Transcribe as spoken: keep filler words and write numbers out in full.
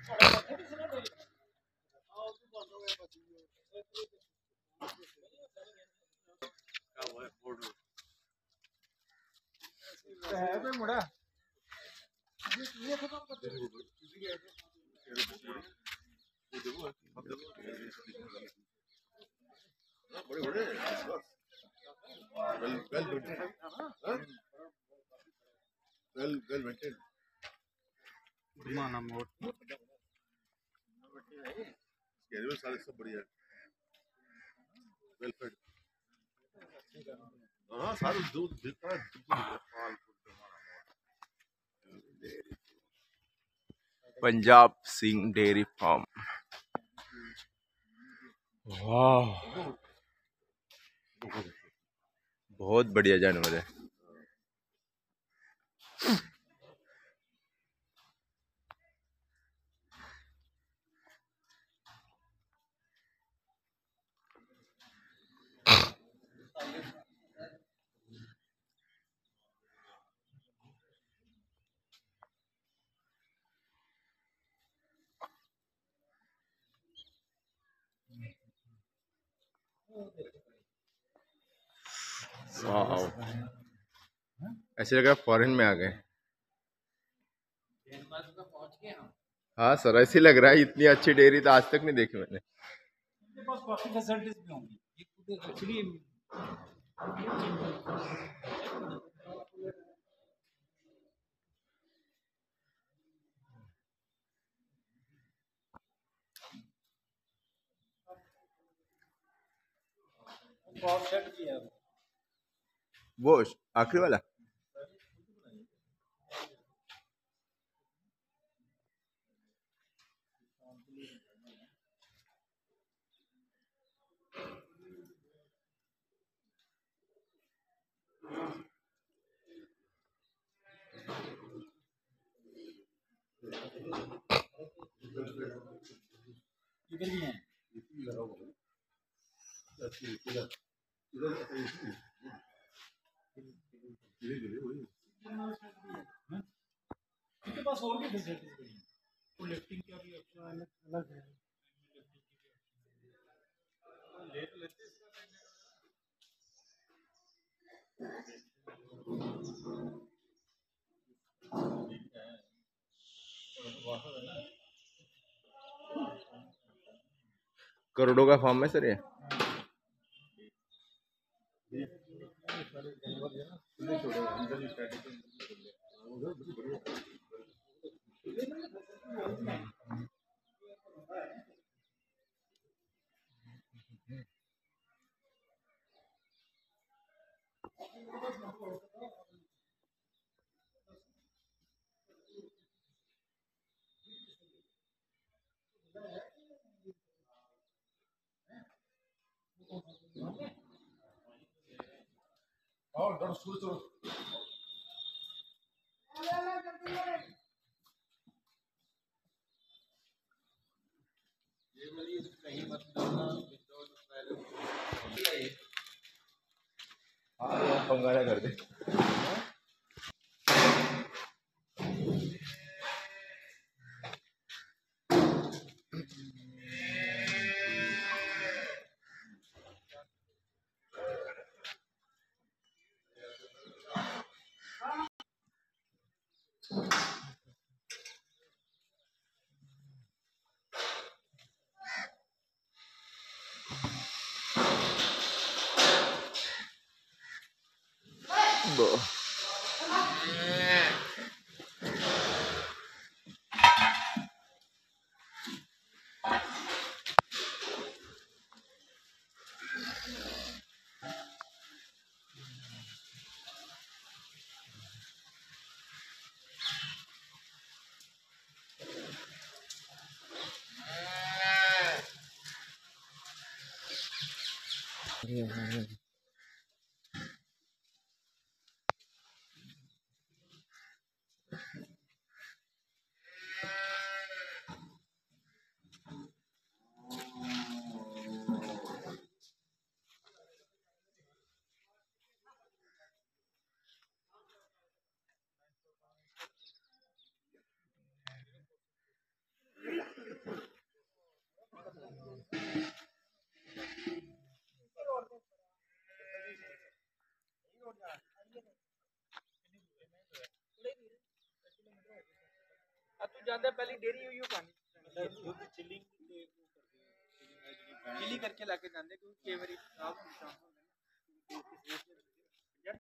well well maintained. Schedule सारे सब बढ़िया है, well fed. हाँ सारे दूध दिखता है, पंजाब सिंह डेयरी फार्म। वाह, बहुत बढ़िया जानवर है। वाह, ऐसे लग रहा है फॉरेन में आ गए। हाँ सर, ऐसे लग रहा है, इतनी अच्छी डेयरी तो आज तक नहीं देखी मैंने। काफी फैसिलिटीज भी होंगी एक्चुअली। वो आखिरी वाला इधर भी है। इनके पास और भी फैसिलिटीज भी हैं, वो लिफ्टिंग का भी अपना अलग अलग है। करोड़ों का फार्म है सर ये। और डर शुरू तो ये वाली कहीं मत डालना, हाँ पंगा ना कर दे। ज्यादा पहले डेरी हुई पानी दूध चिलिंग चिली करके लाके जाते क्योंकि कई बार खराब होता है